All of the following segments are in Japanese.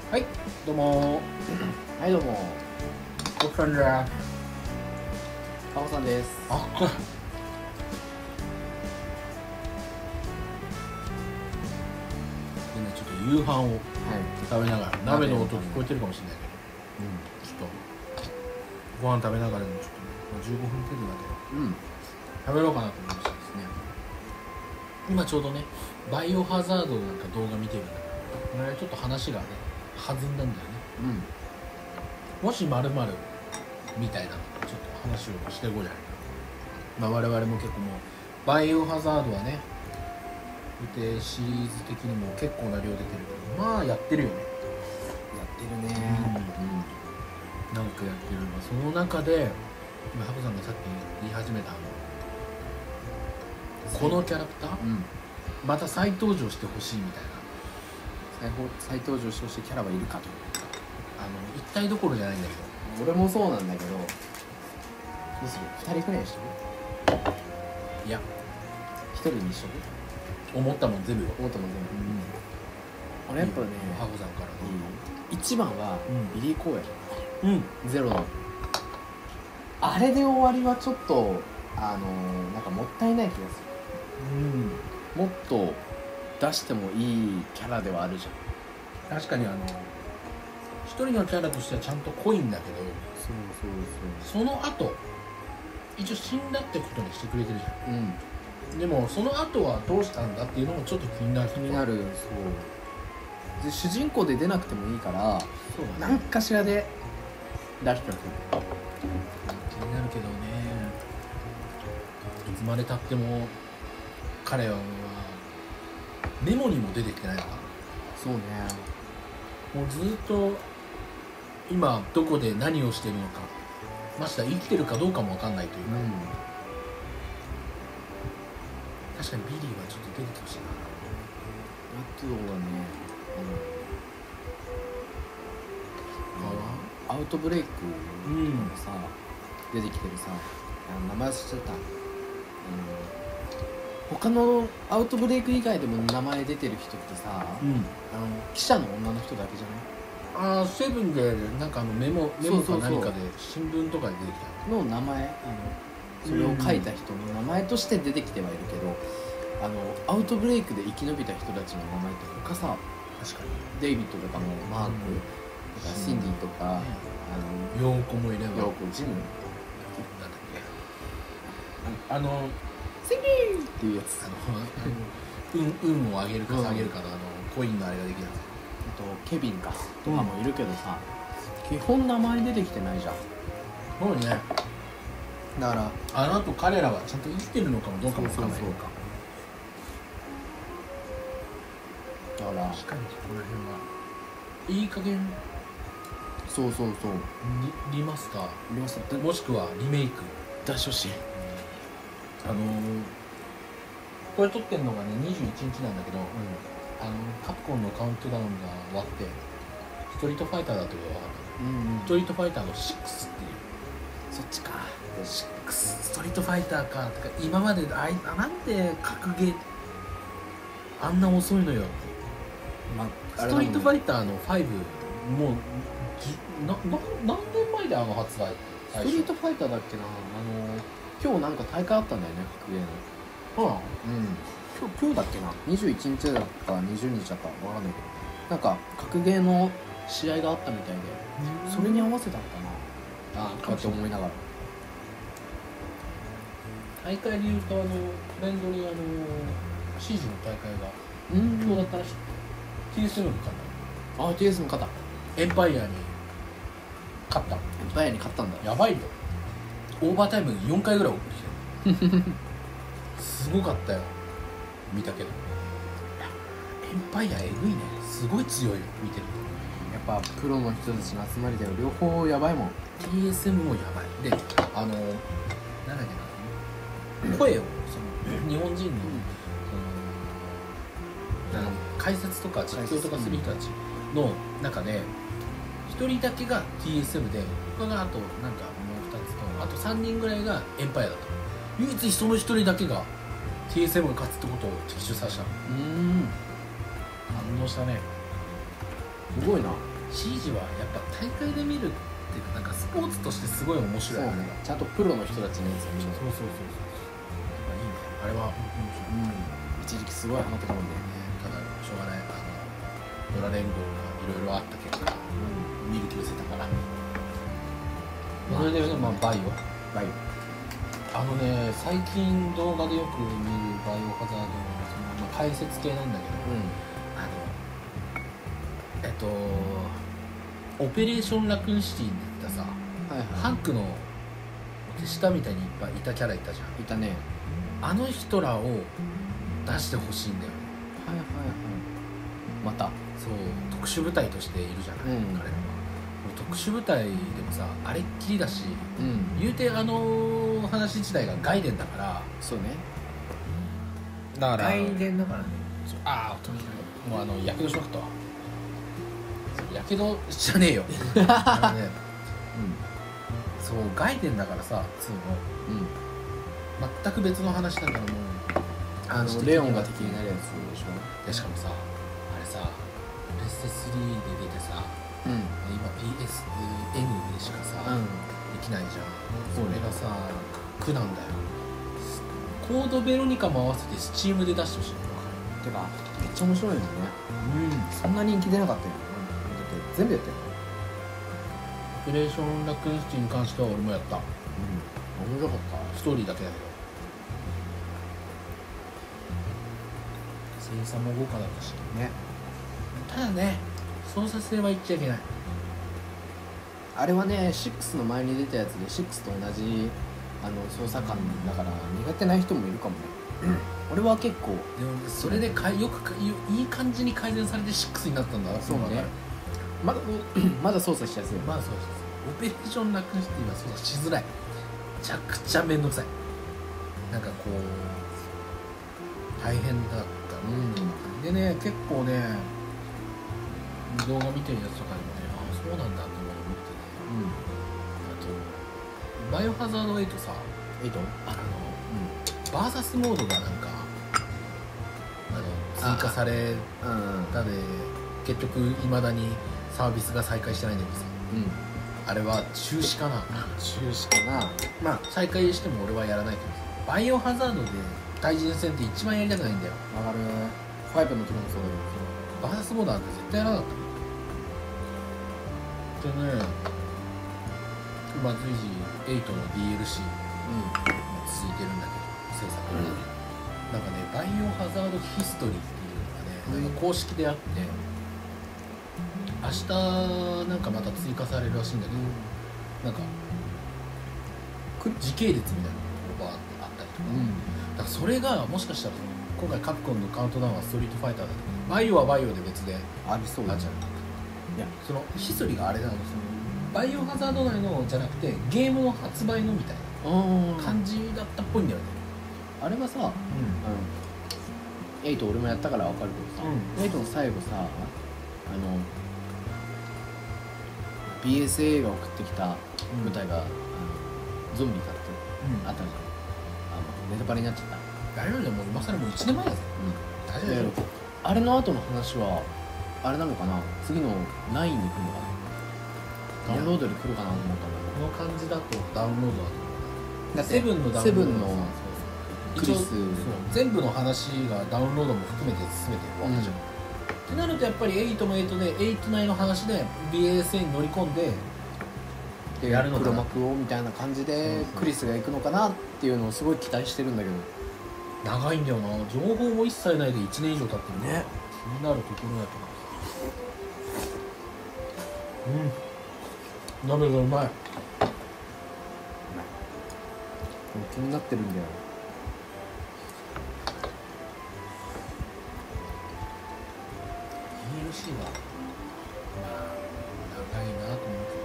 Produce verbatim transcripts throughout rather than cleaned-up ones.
はい、どうもはいどうも、 ー、奥さんじゃタコさんです。 あっこれでね、ちょっと夕飯をはい。 食べながら鍋の音聞こえてるかもしれないけうど、ちょっとご飯食べながらでもちょっとね、まあじゅうごふん程度だけどん。うん。 食べようかなと思いましてですね、今ちょうどねバイオハザードなんか動画見てるんだけど、これちょっと話がね弾んだんだよね。もし〇〇みたいなちょっと話をしてこうじゃないかな。まあ我々も結構もうバイオハザードはね見てシリーズ的にも結構な量出てるけど、まあやってるよね。 やってるね。 なんかやってる。まあその中で今ハコさんがさっき言い始めたあのこのキャラクター、 うん。うん。 また再登場してほしいみたいな、 再放再登場してほしいキャラはいるかと。 あの一体どころじゃないんだけど、 俺もそうなんだけど、どうする？二人くらいにしとく？ いや一人にしとく？ 思ったもん全部よ。 思ったもん全部。 うん俺やっぱね、 ハコさんからどうぞ。 一番はうんビリー公演、 うんゼロの。あれで終わりはちょっとあのー、なんかもったいない気がすうんる。もっと出してもいいキャラではあるじゃん。 確かにあの一人のキャラとしてはちゃんと濃いんだけど、 そうそうその後一応死んだってことにしてくれてるじゃそう。うん。 ん。でもその後はどうしたんだっていうのもちょっと気になる。 気になる。そうで主人公で出なくてもいいからそうだね。 何かしらで出してほしい。 気になるけどね、いつまでたっても彼はメモにも出てきてないのかな。 そうね。 もうずっと今どこで何をしてるのか、ましては生きてるかどうかも分かんないというか、確かにビリーはちょっと出てきてほしいな。 あとはね、あのアウトブレイクのさ、出てきてるさ、あの名前忘れちゃった。あの他のアウトブレイク以外でも名前出てる人ってさ、 うんあの記者の女の人だけじゃない？ ああ、セブンでなんかあのメモメモかそうそうそう何かで新聞とかで出てきたの名前、あのそれを書いた人の名前として出てきてはいるけど、あのアウトブレイクで生き延びた人たちの名前って他さ、 確かデイビッドとかもマークとかシンディとか、あにヨーコもいればのヨーコ、ジム、 なんだっけ、あのシンディっていうやつ、 あの運運を上げるか下げるかのあのコインのあれができるやあとケビンかとかもいるけどさ、基本名前出てきてないじゃん。 つ。もうね、 だからあの後彼らはちゃんと生きてるのかもどうかも分かんないのか。 だから確かにそこら辺はいい加減そうそうそうリリマスターリマスターもしくはリメイク。 出してほしい。 あのー、これ撮ってんのがねにじゅういちにちなんだけど、あのカプコンのカウントダウンが終わってストリートファイターだということが分かった。 うんうんストリートファイターのシックスっていうそっちか。 シックスストリートファイターかとか、今まであいなんで格ゲーあんな遅いのよ。 まあストリートファイイターのファイブもうじなな何年前であの発売。 ストリートファイターだっけな。あの今日なんか大会あったんだよね、格ゲーの。 トうんうん今日今日だっけな、にじゅういちにちだかにじゅうにちだかわかんないけど、なんか格ゲーの試合があったみたいで、それに合わせたのかな、 あこうやって思いながら。 大会でいうとあのトレンドにあのシージの大会がうん今日だったらしい。 ティーエスエム が勝っあ ティーエス の方た。エンパイアに勝った。 バヤに勝ったんだ。 やばいよ。オーバータイムよんかいぐらい送ってきてるすごかったよ、見たけど。エンパイアえぐいね。すごい強いよ、見てるやっぱプロの人たちの集まりだよ。両方やばいもん。 と。 ティーエスエム もやばい。であのなんだっけな、声をその日本人の、そのなんか解説とか実況とかする人たちの中でひとりだけが ティーエスエム で、他があとなんかもうふたつと、あとさんにんぐらいがエンパイアだった。唯一そのひとりだけが ティーエスエム が勝つってことを的中させたの。 うん反応したね。 すごいな。 シージはやっぱ大会で見るっていうかなんかスポーツとしてすごい面白いよね。 ちゃんとプロの人たちのやつを見る。 そうそうそうそう。いいね。あれはうん。一時期すごいハマってたもんね。 ただしょうがない。あのドラ連合がいろいろあった結果、うん、見る気失せたから。それでね、まあバイオ。 バイオ。 あのね、最近動画でよく見るバイオハザードのその、まあ、解説系なんだけど、うん、あのえっとオペレーションラクーンシティに出てたさ、はいはい、ハンクの手下みたいにいっぱいいたキャラいたじゃん。 いたね。 あの人らを出してほしいんだよね。 はいはいはい。またそう特殊部隊としているじゃない、うん、彼らは。特殊部隊でもさあれっきりだし、うん、言うてあの話自体がガイデンだから。 そうね。 だからガイデンだからね。 ああもうあのやけどしまくったわ。やけどじゃねえよあのね、うん、そうガイデンだからさツーの、うん、全く別の話だからもうあのレオンが敵になるやつでしょ。 でしかもさあれさプレステスリーで出てさ、うん、今 ピーエスエヌ でしかさ、うん、できないじゃん。それがさ苦なんだよ。コードベロニカも合わせてスチームで出してほしい。 てかめっちゃ面白いよね。うんそんな人気出なかったよ。全部やったよ。 オペレーションラクーンシティに関しては俺もやった。うん面白かった。 ストーリーだけだけど声優さんも豪華だったしね。ただね操作性は言っちゃいけない。 あれはねシックスの前に出たやつでシックスと同じあの操作感だから苦手な人もいるかもね、うん、俺は結構でもそれでかよくかいい感じに改善されてシックスになったんだ。 そうね。まだまだ操作しやすい。 まだ操作しやすい。オペレーションラクーンシティは操作しづらい。めちゃくちゃめんどくさい。なんかこう大変だった。うんでね結構ね動画見てるやつとかでもねああそうなんだって思ってね、うん、あとバイオハザードエイトさエイトあの、うん、バーサスモードがなんかあの追加されたで、うん、結局いまだにサービスが再開してないんだけどさ、うん、あれは中止かな中止かな。 まあ再開しても俺はやらないけどさバイオハザードで対人戦って一番やりたくないんだよ。 わかる。ファイブの時もそうだけどバーサスモードなんて絶対やらなかったでね、まあ随時エイトの ディーエルシー、うん、続いてるんだけど制作が、うん、なんかねバイオハザードヒストリーっていうのがね、うん、なんか公式であって明日なんかまた追加されるらしいんだけど、うん、なんか時系列みたいなのがあったりとか、うん、だからそれがもしかしたら今回カプコンのカウントダウンはストリートファイターだけどバイオはバイオで別でありそうだじゃん。いやそのヒストリーがあれなの、そのバイオハザード内のじゃなくてゲームの発売のみたいな感じだったっぽいんだよね。 あれはさ、うんうん、エイト俺もやったから分かるけどさ、うん、エイトの最後さあの ビーエスエー が送ってきた舞台が、うん、あのゾンビかって、うん、あったじゃん。あのネタバレになっちゃった。 あれよりも今更もういちねんまえだぜ、うん、大丈夫。 あれの後の話はあれなのかな、次のナインに来るのかな、ダウンロードで来るかなと思ったんだけど、 この感じだとダウンロードだと思う。だってセブンのダウンロードセブンのクリス全部の話がダウンロードも含めて全て終わったじゃん、うん、ってなるとやっぱりエイトもエイトでエイト内の話で ビーエスエー に乗り込んででやるのかな、黒幕をみたいな感じでクリスが行くのかなっていうのをすごい期待してるんだけど、 長いんだよな。情報も一切ないでいちねん以上経ってるね。気になるところだとうん鍋がうまい。 気になってるんだよ。 ディーエルシー はまあ長いなと思う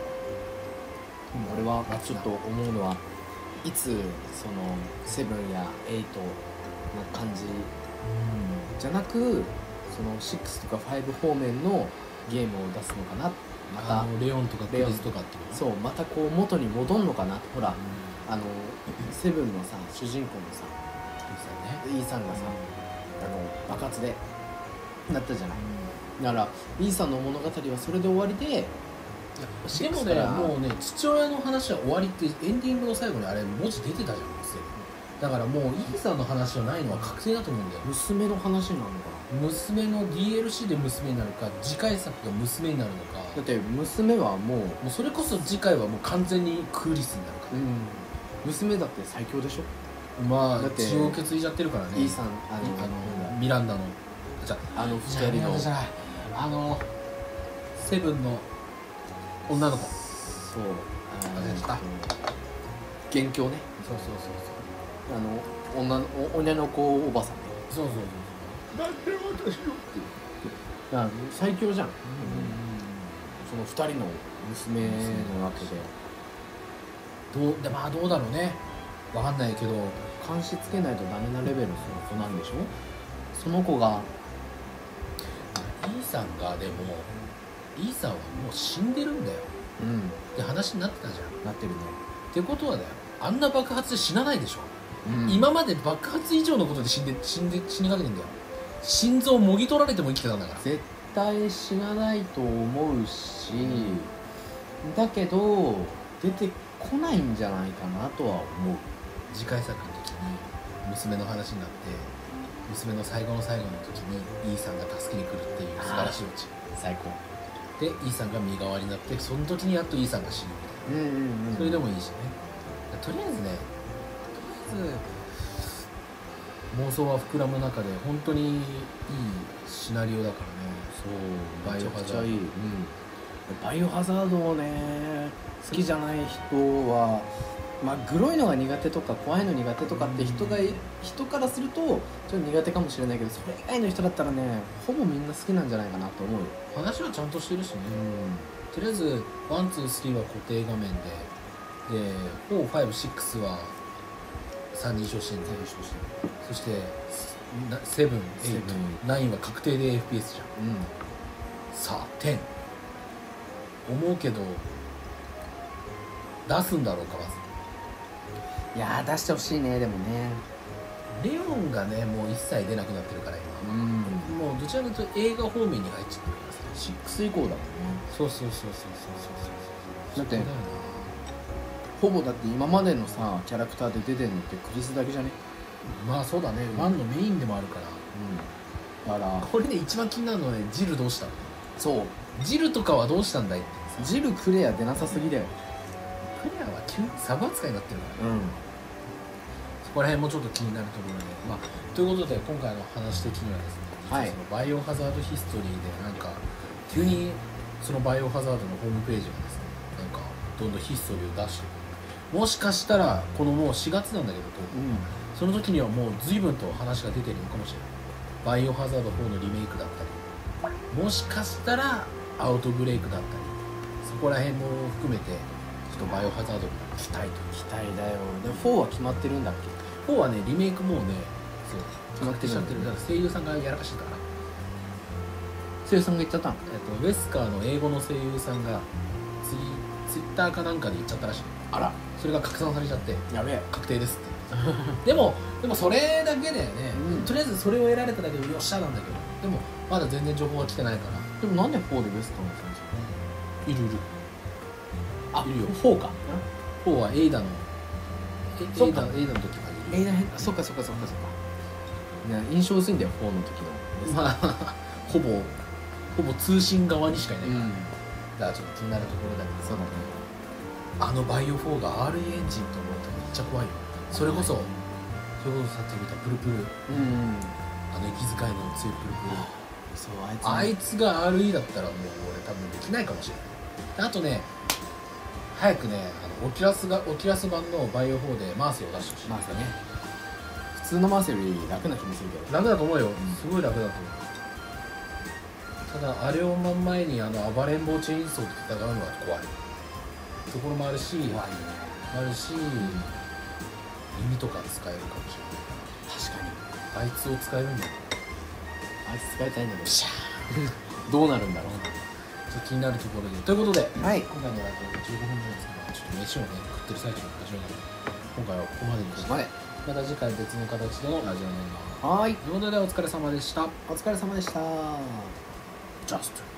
けど、俺はちょっと思うのはいつそのセブンやエイトの感じ、うん、じゃなくそのシックスとかファイブ方面のゲームを出すのかな。またレオンとかクリスとかってそうまたこう元に戻るのかな。ほら、うん、あのセブンのさ主人公のさイーサンがさ、うん、あの爆発でなったじゃない、うだから イーサンの物語はそれで終わりで、 でもねもうね父親の話は終わりってエンディングの最後にあれ文字出てたじゃん。だからもうイーサンの話はないのは確定だと思うんだよ。 娘の話なのかな。娘の ディーエルシー で娘になるか次回作が娘になるのか。 だって娘はもうもうそれこそ次回はもう完全にクーリスになるから、うん、 娘だって最強でしょ。 まあだって血を受け継いじゃってるからね。 イーサンあのあのミランダのじゃあのふたりのあのセブンの女の子。 そう忘れてた。 元凶ね。 そうそうそうそう。 あの女の女の子おばさんね。 そうそうそうそう。なんで私よってだから最強じゃん。うん、そのふたりの娘のわけで。 どうでまあどうだろうね。わかんないけど監視つけないとダメなレベルの子なんでしょ。その子がイーサンがでもイーサンはもう死んでるんだよ。うんって話になってたじゃん。 なってるね。 ってことはだよ、あんな爆発で死なないでしょ。うん、今まで爆発以上のことで死んで死んで死にかけてんだよ。心臓もぎ取られても生きてたんだから。 絶対死なないと思うし、うん、だけど出てこないんじゃないかなとは思う。 次回作の時に娘の話になって娘の最後の最後の時にイーサンが助けに来るっていう素晴らしいオチ。 最高でイーサンが身代わりになってその時にやっとイーサンが死ぬみたいな、うんうんうん、それでもいいしね。とりあえずね妄想は膨らむ中で本当にいいシナリオだからね。 そうバイオハザード、うん、 バイオハザードをね好きじゃない人はまあグロいのが苦手とか怖いの苦手とかって人が、うん、人からするとちょっと苦手かもしれないけど、それ以外の人だったらねほぼみんな好きなんじゃないかなと思うよ。 話はちゃんとしてるしね、うん、とりあえずワンツースリーは固定画面ででフォー、ファイブ、シックスは三人称視点で、そしてセブン、エイト、ナインは確定で エフピーエス じゃん、うん、さあテン思うけど出すんだろうか。まずいやー出してほしいね。でもねレオンがねもう一切出なくなってるから今、うん、もうどちらかというと映画方面に入っちゃってるからさ。 シックス以降だもんね。 そうそうそうそうそうそうそう。 だってほぼだって今までのさキャラクターで出てるのってクリスだけじゃね。 まあそうだね、ワンのメインでもあるから、うん、だからこれね一番気になるのはねジルどうしたの。そうジルとかはどうしたんだいって。 ジルクレア出なさすぎだよ。 クレアは急にサブ扱いになってるからね、うん、そこら辺もちょっと気になるところで、まあ、ということで今回の話的にはですね、はい、そのバイオハザードヒストリーでなんか急にそのバイオハザードのホームページがですねなんかどんどんヒストリーを出してくる。もしかしたらこのもうしがつなんだけど、うん、その時にはもう随分と話が出てるのかもしれない。バイオハザードフォーのリメイクだったり、もしかしたらアウトブレイクだったり、そこら辺も含めてちょっとバイオハザードに期待と期待だよ。でもフォーは決まってるんだっけ。 フォーはねリメイクもうねそう決まってちゃってる。だから声優さんがやらかしてたから。 声優さんが言っちゃったん、 えっと、ウェスカーの英語の声優さんがツイツイッターかなんかで言っちゃったらしい。 あら、 それが拡散されちゃってやべえ確定ですってでもでもそれだけだよね、うん、とりあえずそれを得られただけでよっしゃなんだけど、でもまだ全然情報が来てないから。 でもなんでフォーでウェスカーの先生いるいるあいるよ。 フォーか。 フォーはエイダのエイダエイダの時がいる。 エイダ変そっかそっかそっかそっか。いや印象薄いんだよフォーの時の。 まあほぼほぼ通信側にしかいないから、うん、だからちょっと気になるところだけど。 そうだね。 あのバイオフォーが アールイー エンジンと思うとめっちゃ怖いよ。それこそ、はい、それこそさっき見たプルプル、うん、あの息遣いの強いプルプル、 そうあいつが アールイー だったらもう俺多分できないかもしれない。あとね早くねあのオキュラスがオキュラス版のバイオフォーでマーセを出してほしい。 マーセね。普通のマーセより楽な気もするけど。 楽だと思うよ、うん、すごい楽だと思う。ただあれを真ん前にあの暴れん坊チェーンソーで戦うのは怖いところもあるし、怖いね、あるし、うん、耳とか使えるかもしれない。 確かにあいつを使えるんだよ。 あいつ使いたいんだけどシャーどうなるんだろうな。 ちょっと気になるところでということで、 はい、 今回のラジオじゅうごふんめですがちょっと飯をね食ってる最中のラジオなので今回はここまでにして、 ここまで。 また次回別の形でのラジオになります。 はい、 ということでお疲れ様でした。 お疲れ様でした。 ジャスト